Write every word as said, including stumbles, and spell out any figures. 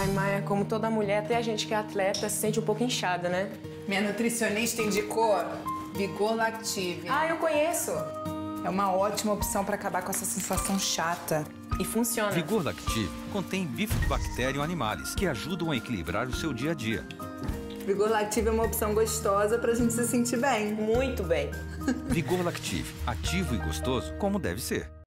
Ai, Maia, como toda mulher, até a gente que é atleta se sente um pouco inchada, né? Minha nutricionista indicou Vigor Lactive. Ah, eu conheço. É uma ótima opção para acabar com essa sensação chata. E funciona. Vigor Lactive contém Bifidobacterium animalis, que ajudam a equilibrar o seu dia a dia. Vigor Lactive é uma opção gostosa pra gente se sentir bem. Muito bem. Vigor Lactive, ativo e gostoso como deve ser.